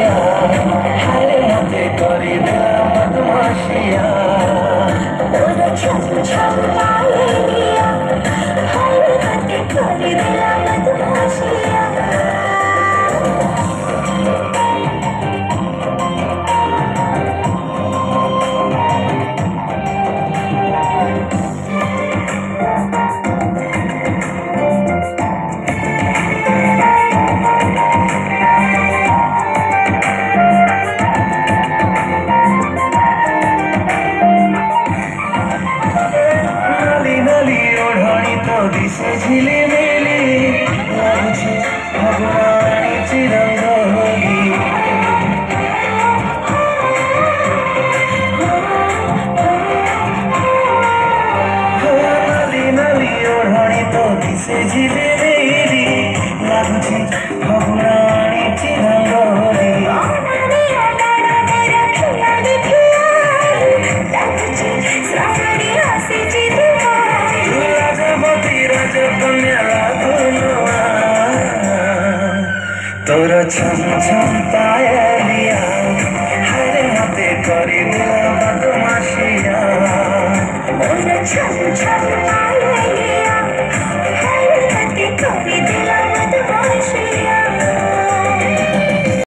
हरे मते करी दिला बदमाशिया तोरा छम छम पायलिया हरे मते करी दिला बदमाशिया दिसे झिलिमिली लाଗୁଛି भगवानी चिरंगोली नाली नाली ओढ़णी तो दिसे झिलिमिली लाଗୁଛି भगवानी चिरंगोली तोरा छम छम पायलिया हरे मते करी दिला बदमाशिया तोरा छम छम